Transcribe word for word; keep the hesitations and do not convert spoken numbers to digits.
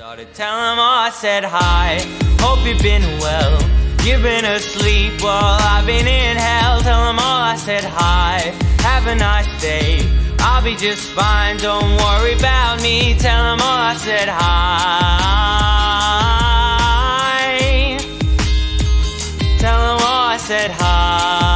Started telling them all, I said hi. Hope you've been well. You've been asleep while I've been in hell. Tell them all, I said hi. Have a nice day. I'll be just fine. Don't worry about me. Tell them all, I said hi. Tell them all, I said hi.